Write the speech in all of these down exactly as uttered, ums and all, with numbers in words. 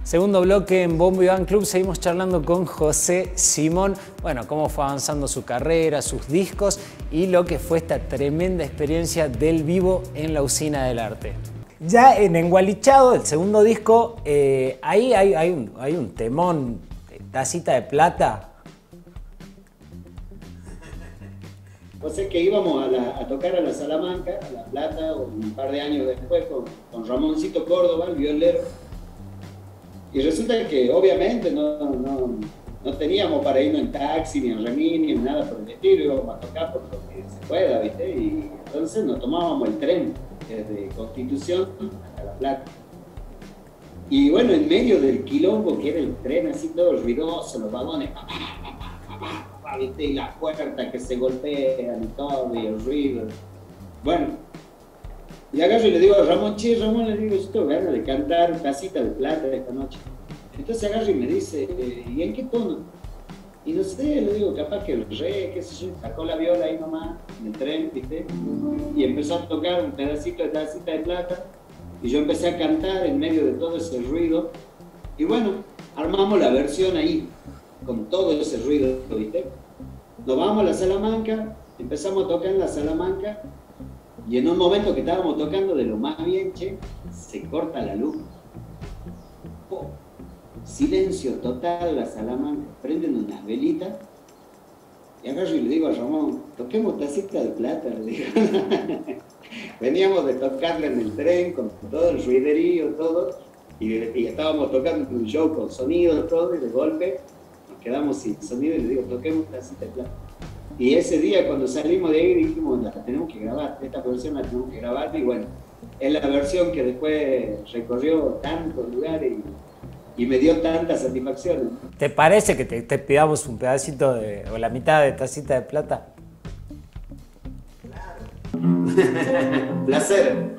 Segundo bloque en Bombo Iván Club, seguimos charlando con José Simón, bueno, cómo fue avanzando su carrera, sus discos y lo que fue esta tremenda experiencia del vivo en la Usina del Arte. Ya en Engualichado, el segundo disco, eh, ahí hay, hay, un, hay un temón, Tacita de Plata. O sea que íbamos a, la, a tocar a la Salamanca, a La Plata, un par de años después, con, con Ramoncito Córdoba, el violero. Y resulta que obviamente no, no, no teníamos para irnos en taxi, ni en remis, ni en nada por el estilo, íbamos a tocar por lo que se pueda, ¿viste? Y entonces nos tomábamos el tren desde Constitución hasta La Plata. Y bueno, en medio del quilombo, que era el tren así todo ruidoso, los vagones, pa, pa, pa, pa, pa, ¿viste? Y las puertas que se golpean y todo, y el ruido. Bueno. Y agarro y le digo a Ramón, che, Ramón, le digo, yo tengo ganas de cantar Tacita de Plata esta noche. Entonces agarro y me dice, ¿y en qué tono? Y no sé, le digo, capaz que el re, qué sé yo, sacó la viola ahí nomás, en el tren, ¿viste? Y empezó a tocar un pedacito de Tacita de Plata, y yo empecé a cantar en medio de todo ese ruido, y bueno, armamos la versión ahí, con todo ese ruido, ¿viste? Nos vamos a la Salamanca, empezamos a tocar en la Salamanca, y en un momento que estábamos tocando de lo más bien, che, se corta la luz. Oh, silencio total, la Salamanca, prenden unas velitas, y agarro y le digo a Ramón, toquemos Tacita de Plata, le digo. Veníamos de tocarle en el tren, con todo el ruiderío, todo, y, y estábamos tocando un show con sonido, todo, y de golpe nos quedamos sin sonido, y le digo, toquemos Tacita de Plata. Y ese día cuando salimos de ahí dijimos, la tenemos que grabar, esta versión la tenemos que grabar, y bueno, es la versión que después recorrió tantos lugares y, y me dio tantas satisfacciones. ¿Te parece que te, te pidamos un pedacito de, o la mitad de Tacita de Plata? Claro. Placer.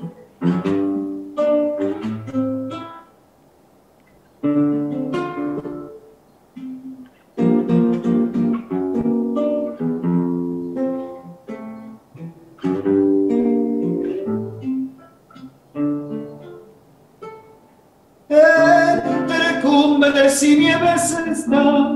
Si nieves estás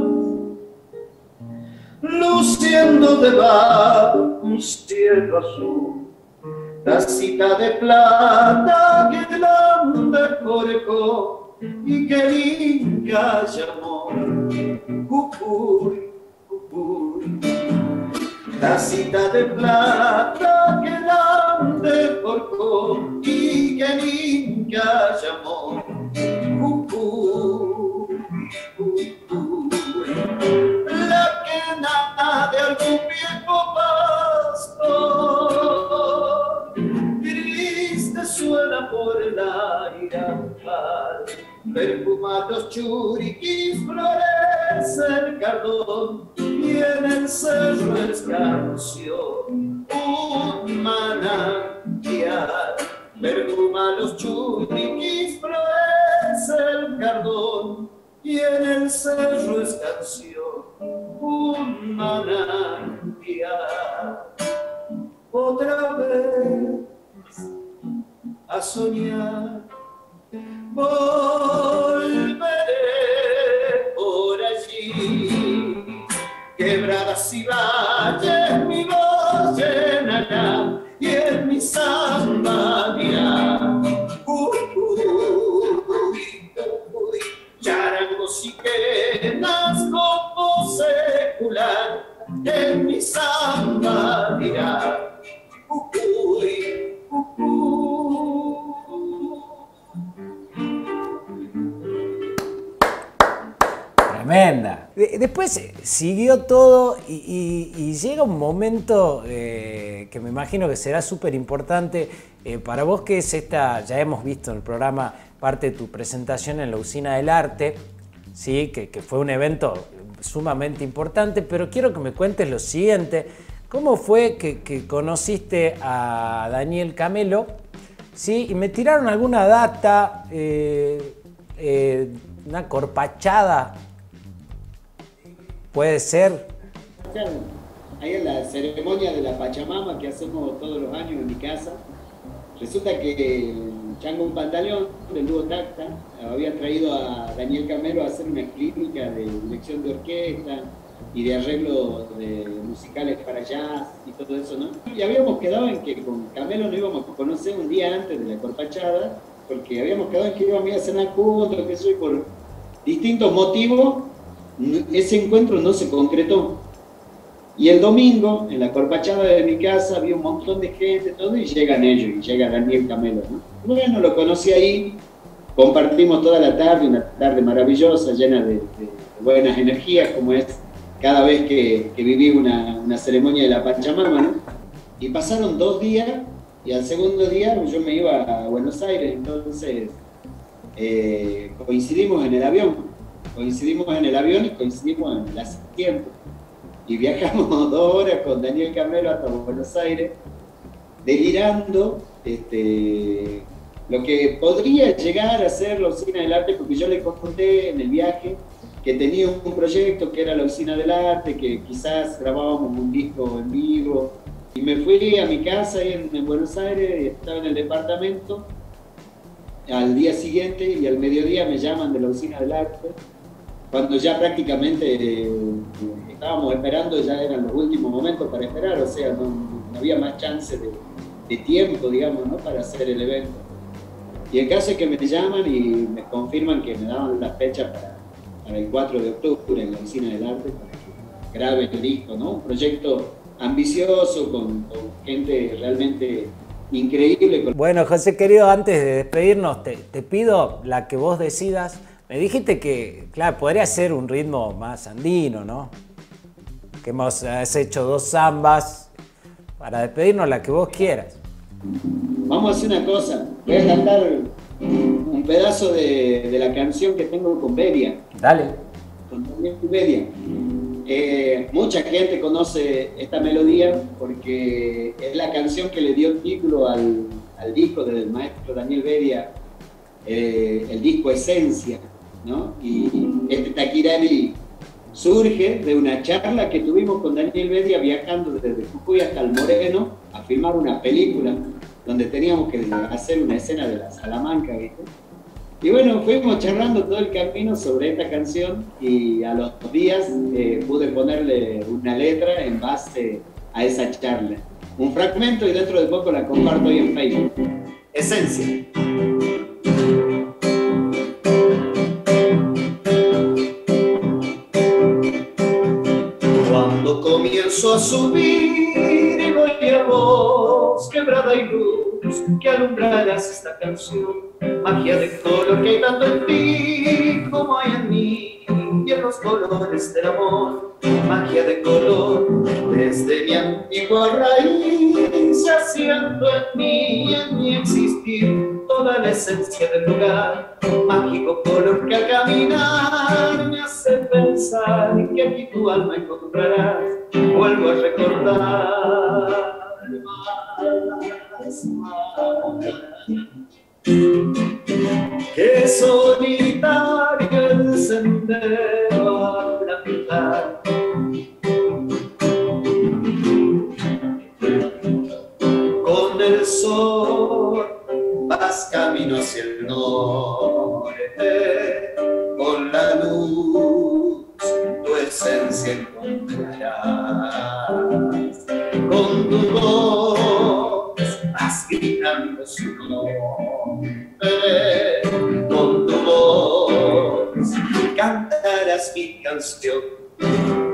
luciendo debajo un cielo azul, tacita de plata que el corcó y que Inca llamó Jujuy, Jujuy. Tacita de plata que el corcó y que Inca llamó Jujuy. La quena de algún viejo pastor, triste suena por el aire ampar, perfumados churiquis florece el cardón, y en el cerro escanció un manantial, perfumados churiquis florece el cardón, y en el cerro escanció un manantial. Otra vez a soñar volveré por allí, quebradas y valles mi voz llenará, y en mi samba dirá charangos y quenas como secular, en mi samba dirá ucuy, ucuy. Tremenda. Después siguió todo y, y, y llega un momento eh, que me imagino que será súper importante eh, para vos, que es esta, ya hemos visto en el programa parte de tu presentación en la Usina del Arte, ¿sí? que, que fue un evento sumamente importante, pero quiero que me cuentes lo siguiente. ¿Cómo fue que, que conociste a Daniel Camelo? ¿Sí? Y me tiraron alguna data, eh, eh, una corpachada, ¿puede ser? Claro, ahí en la ceremonia de la Pachamama que hacemos todos los años en mi casa, resulta que Chango un Pantaleón, del dúo Tacta, había traído a Daniel Camelo a hacer una clínica de dirección de orquesta y de arreglo de musicales para jazz y todo eso, ¿no? Y habíamos quedado en que con Camelo nos íbamos a conocer un día antes de la corpachada, porque habíamos quedado en que íbamos a ir a cenar juntos, que soy por distintos motivos, ese encuentro no se concretó. Y el domingo, en la corpachada de mi casa, había un montón de gente, todo, y llegan ellos, y llega Daniel Camelo, ¿no? Bueno, lo conocí ahí, compartimos toda la tarde, una tarde maravillosa, llena de, de, de buenas energías, como es cada vez que, que viví una, una ceremonia de la Pachamama, ¿no? Y pasaron dos días, y al segundo día yo me iba a Buenos Aires, entonces eh, coincidimos en el avión, coincidimos en el avión y coincidimos en el asiento. Y viajamos dos horas con Daniel Camelo hasta Buenos Aires, delirando este, lo que podría llegar a ser la Usina del Arte, porque yo le conté en el viaje que tenía un proyecto que era la Usina del Arte, que quizás grabábamos un disco en vivo. Y me fui a mi casa ahí en, en Buenos Aires, y estaba en el departamento. Al día siguiente y al mediodía me llaman de la Usina del Arte, cuando ya prácticamente eh, estábamos esperando, ya eran los últimos momentos para esperar, o sea, no, no había más chance de, de tiempo, digamos, ¿no?, para hacer el evento. Y el caso es que me llaman y me confirman que me daban la fecha para, para el cuatro de octubre en la Usina del Arte, para que grabe el disco, ¿no? Un proyecto ambicioso, con, con gente realmente increíble. Bueno, José querido, antes de despedirnos, te, te pido la que vos decidas. Me dijiste que, claro, podría ser un ritmo más andino, ¿no? Que hemos has hecho dos zambas. Para despedirnos, la que vos quieras. Vamos a hacer una cosa. Voy a cantar un pedazo de, de la canción que tengo con Bedia. Dale. Con Bedia. Eh, mucha gente conoce esta melodía porque es la canción que le dio título al, al disco del maestro Daniel Bedia, eh, el disco Esencia, ¿no? Y este Taquirari surge de una charla que tuvimos con Daniel Bedia viajando desde Jujuy hasta el Moreno a filmar una película donde teníamos que hacer una escena de la Salamanca, ¿viste? Y bueno, fuimos charlando todo el camino sobre esta canción y a los días eh, pude ponerle una letra en base a esa charla. Un fragmento y dentro de poco la comparto ahí en Facebook. Esencia. Cuando comienzo a subir y voy a voz, quebrada y luz, que alumbrarás esta canción. Magia de color que hay tanto en ti como hay en mí, y en los colores del amor. Magia de color desde mi antigua raíz, haciendo en mí y en mi existir toda la esencia del lugar. Mágico color que al caminar me hace pensar que aquí tu alma encontrarás. Vuelvo a recordar más, más. Que solitario el sendero a plantar, con el sol vas camino hacia el norte, con la luz tu esencia encontrarás, con tu voz vas gritando su nombre, con tu voz cantarás mi canción.